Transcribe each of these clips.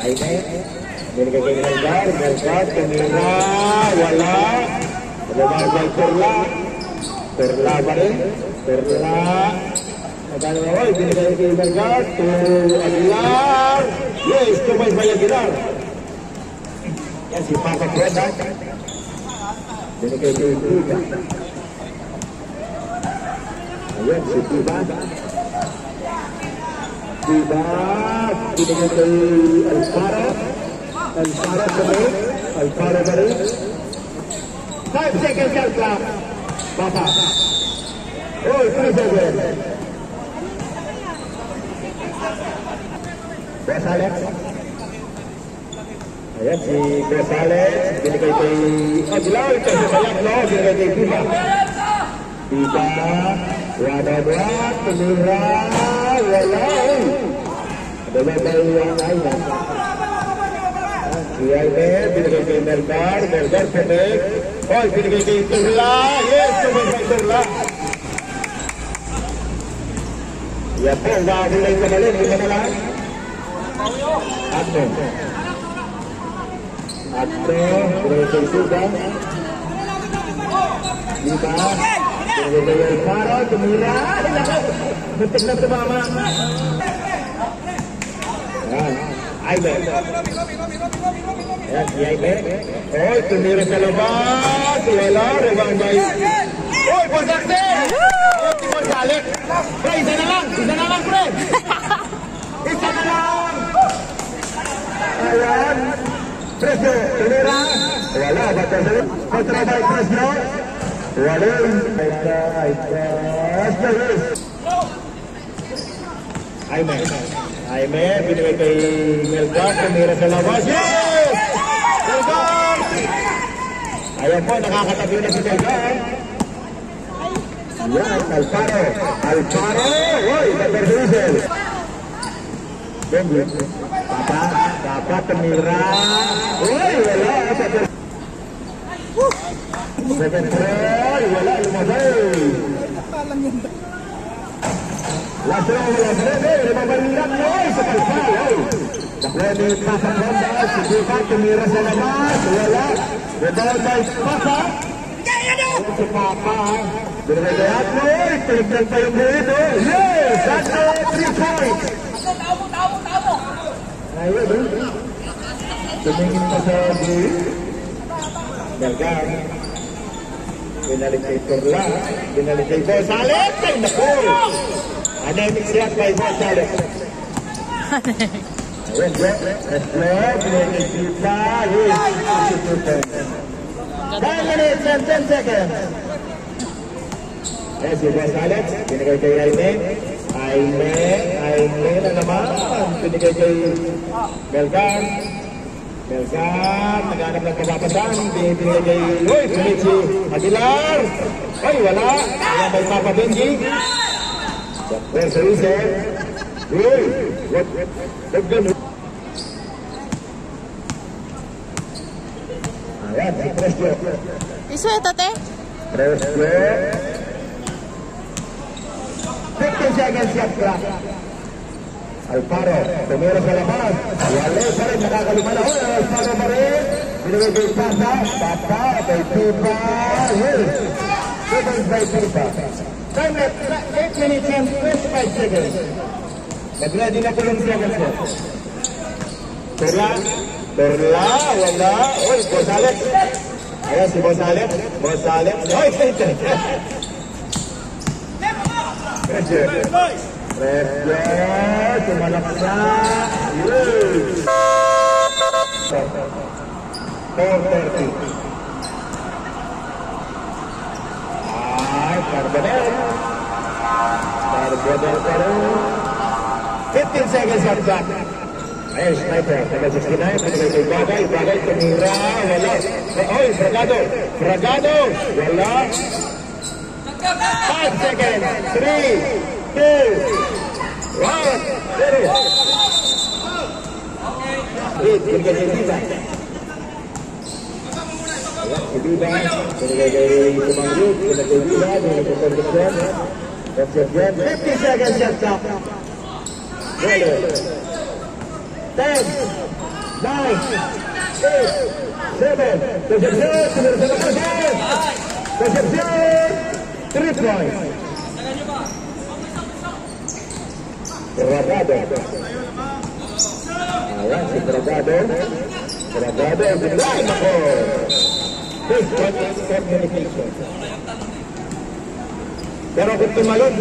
Aime, binigay kay Melgar, Melgar, tumira, wala. Lumagay Perla. Perla pa rin. Perla. Magkano mo, binigay kay Melgar, to Aguilar. Yes, tumay by Aguilar. Yan si Papa Preda. Binigay kay Tiba. Ayan si Tiba. Tiba, binigay kay Alfaro. Alfaro pa rin. Alfaro pa rin. 5 seconds shot clock. Papa. Oh, 3 seconds. Boss Alex. Ayan si Boss Alex. Binigay kay Aguilar. Kasi sayak no. Binigay kay Tiba. Tiba. Wada-wad. Tumira. Wala. Dabay yung ayun. Si Aime. Binigay kay Melgar. Melgar penek. Oh, binigay kay Perla. Yes, tumay kay Perla. Yan po. Wahulay ka na rin. Hindi na lang. Ato. Ato. Binigay kay Tiba. Tiba. Binigay kay Alfaro. Tumira. Buntik na tumama. Yan. Aime. Yan si Aime. Oh, tumira sa labas. Wala. Rebound by. Oh, Bosakte. Oh, si Bosalik. Pre, isa na lang. Isa na lang, pre. Isa na lang. Ayan. Presyo. Tumira. Wala. Batas na rin. Kontra by Presyo. Wala. Aime. Aime. Binigay kay Melgar. Tumira sa labas. Yes! Melgar! Ayan po. Nakakatabi na si Melgar. Yan. Alfaro. Alfaro. Uy. Baterhuzel. Papa. Papa. Tumira. Uy. Wala. Second try. Wala. Lumasay. Last row, last row, lumabaliran mo, sa kalsay, Nakwede, pasang ronda, si Buka, tumira sa labas, wala, rebound by Papa, si Papa, binigayat mo, pinignan pa yung buhito, yes, that's it, 3 points. Tamo. Ayun, tumingin pa sa buhit, Melgar, binalik kay Perla, binalik kay Boss Alex, ay naku! Anemic siya kay Boss Alex. Ayun, Esplor, binigay kita, yes, 10 minutes and 10 seconds. Yes, si Boss Alex, binigay kay Aime. Aime na naman, binigay kay Melgar. Melgar, naghanap ng kapapasan, binigay kay, uy, pinit si Aguilar. Ay, wala, wala may Papa Benji. There's a reason. Uy, wag ganun. Ayan, si Presyo. Iso ito, te? Presyo. 15 seconds shot clock. Alfaro, tumira sa labas. Wale pa rin, nakakalumala. Alfaro pa rin. Binigay kay Papa. Papa, kay Tiba. Yes. 7 by Tiba. Time at 8 minutes and 25 seconds. Mag-ready na po yung seconds po. Perla. Wala. Uy, Boss Alex. Ayan si Boss Alex. Uy, Presyo. Sumalaksa. 4:30. Carbonell pa rin. 15 seconds on back. Ayun, sniper. Taga 69. Pinagay kay Bagay. Tumira. Wala. Oy, Fragado. Wala. 5 seconds. 3, 2, 1. 0. Pinagay kay Tiba. Tiba. Pinagay kay Tumanggit. Pinagay kay Tiba. Pinagay kay Concepcion. 50 seconds shot clock. 10, 9, 8, 7, 6, 5, 4, 3, 2, 1. 9, 8, 7, Concepcion, sumunod sa labas. Concepcion, 3 points. Bragado. Ayan si Bragado. Bragado, bigay ako. This one is communication. Pero kung tumalon,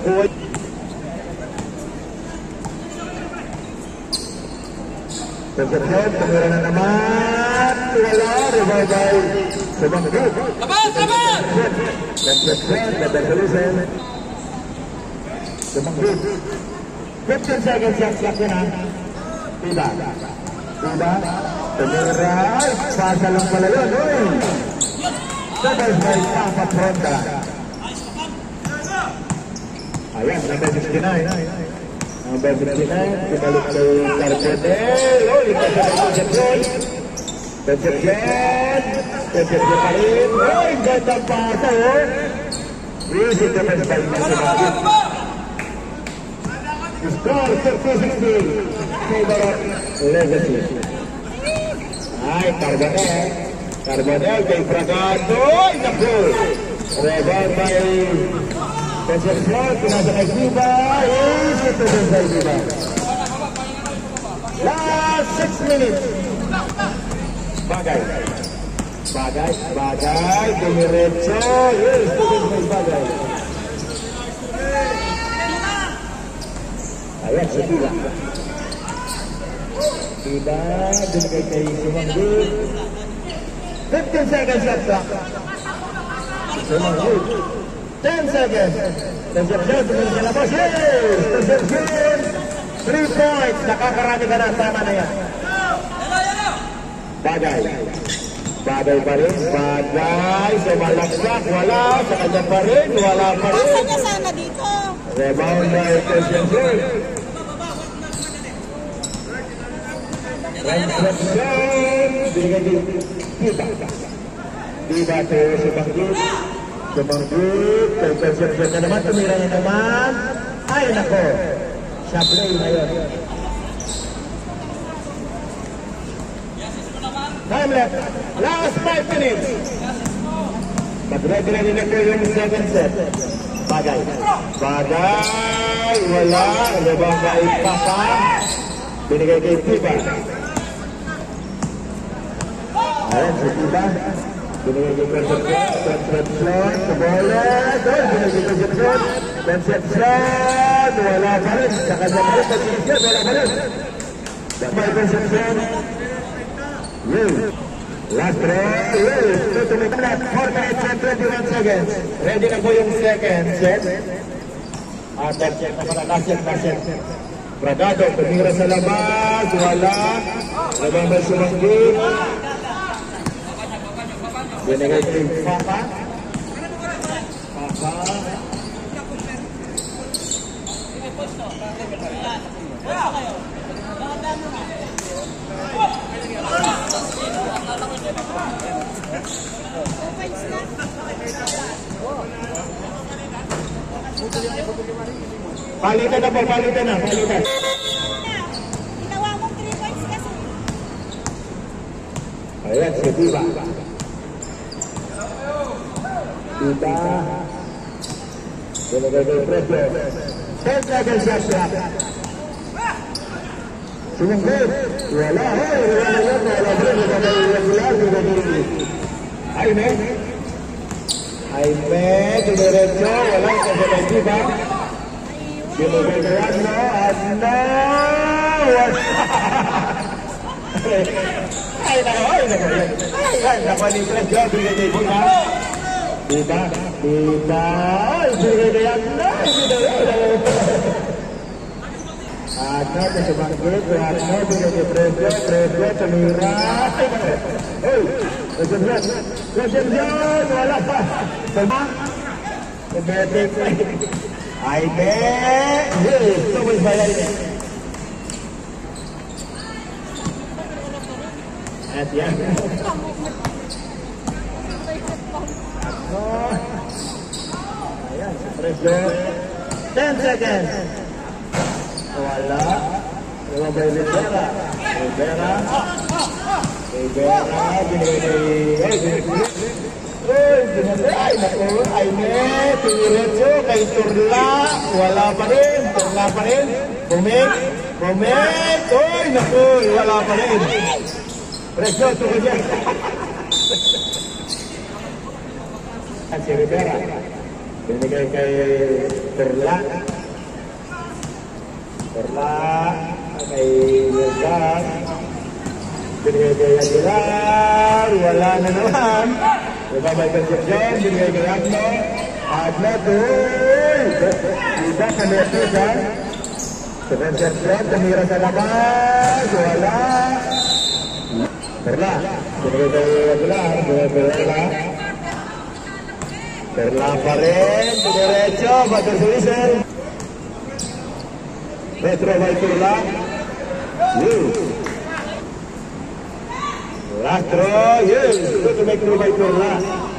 Concepcion, tumira na naman. Wala, revival. Sumanggit. Laban! Concepcion, nadagalisin. Sumanggit. 15 seconds yung clock na. Diba? Diba? Tumira. Pasa lang pala yun. Double by Papa Fronda. Ayan, number 69. Number 69. Pinalik sa Carpenter. Oh, lipas sa Concepcion. Concepcion. Concepcion pa rin. Oh, gandang pasa. Easy defense by Concepcion. Score 30-60. Favor of Legacy. Ay, Carbonell. Carbonell kay Bragado. Ay, naku. Rebound by Concepcion. Pinasa kay Viva. Easy defense by Viva. Last 6 minutes. Bagay. Bagay. Bagay. Dumiretso. Yes, defense by Bagay. Ayan, si Viva. Viva, binigay kay Sumanggit. 15 seconds left clock. Sumanggit. 10 seconds. Concepcion, tumingin sa labas. Yes! Concepcion, 3 points. Nakakarami ka na. Tama na yan. Bagay. Bagay pa rin. Bagay. Sumalaksak. Wala. Sa kanya pa rin. Wala pa rin. Pasa niya sana dito. Rebound by Concepcion. Concepcion. Binigay din. Viva. Viva to Sumanggit. Sumanggit. Kay Concepcion na naman. Tumira niya naman. Ay, nako. Siya play na yun. Time left. Last 5 minutes. Mag-ready na po yung second set. Bagay. Bagay. Wala. Rebound by Papa. Binigay kay Viva. Ayan si Viva. Binigay kay Concepcion. Concepcion. Kabolet. Binigay kay Concepcion. Concepcion. Wala pa rin. Sa kanya pa rin. Concepcion. Wala pa rin. By Concepcion. Last round. Tutumik na. 4 minutes and 21 seconds. Ready na po yung second set. At check na pala. Last set. Bragado. Tumira sa labas. Wala. Nabambal Sumanggit. Binigay kay Papa. Papa. Palitan na po, palitan na, palitan. Ginawa mo 3 points kasi. Ayan, si Viva. Viva. Binigay kay Presyo. 10 seconds shot clock. Sumanggit. Wala. Wala yan. Wala rin. Jaime. Jaime. Diretso. Wala. Kasi kay Viva. Binigay kay Adno. Adno. Ay, nako. Ay, nako ni Presyo. Binigay kay Viva. Viva. Ay, binigay kay Adno. Adno ke Sumanggit, Adno binigay kay Presyo, Presyo tumira. Hey, Concepcion, wala pa. Tama? Kumetik. Jaime. Yes, tumis ba yan? At yan. Adno. Ayan, si Presyo. 10 seconds. Wala. Rumabay Rivera. Rivera. Rivera. Binigay. Uy, ay, naku, ay net, tiniretso kay Turla, wala pa rin, Turla pa rin, bumit, uy, naku, wala pa rin. Presyo, tukod yan. Si Rivera, binigay kay Turla, kay Nelgar, binigay kay Aguilar, wala na naman. Ibabay Concepcion, binigay kay Agno. Agno, uy! Iba sa Metis, ha? Sa Concepcion, tumira sa labas. Wala. Perla. Binigay kay Aguilar. Binigay kay Perla. Perla pa rin. Diretso. Bato Suisel. Retro by Perla. Lastro, yes, good to make through by Turla.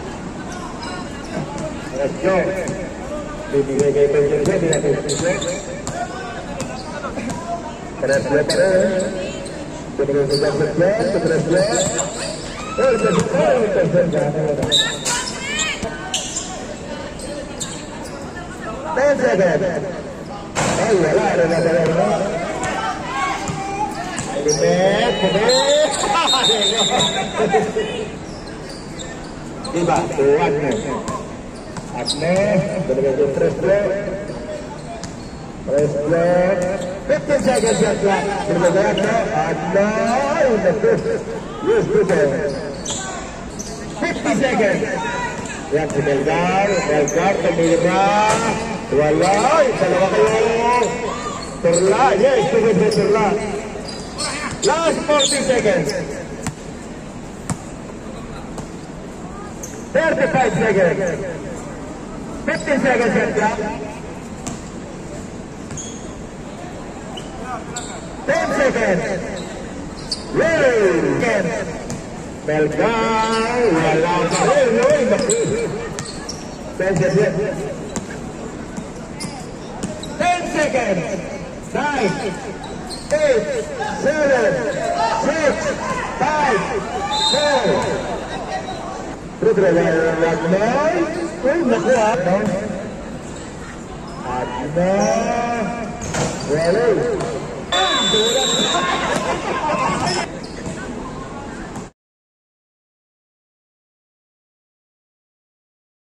Let's go. Binigay kay Pagkakit, binigay kay Pagkakit. Presle pa rin. Binigay kay Pagkakit, Presle. Ay, wala rin na pala. Pumet. Diba? Tuwag na. Agne. Binigay ko Presle. 15 seconds yan siya. Binigay ko Agne. Yes, good. 50 seconds. Yan si Melgar. Melgar, tumira. Wala. Dalawa kayo. Turla. Yes, tugod na Turla. Last 40 seconds. 35 seconds. 15 seconds left. 10 seconds. Yay! Melgar, wala pa rin. 10 seconds. 10 seconds. 9. 8, 7, 6, 5, 4. Terus Agnoy. Uy, nakuha. Agnoy. Wala.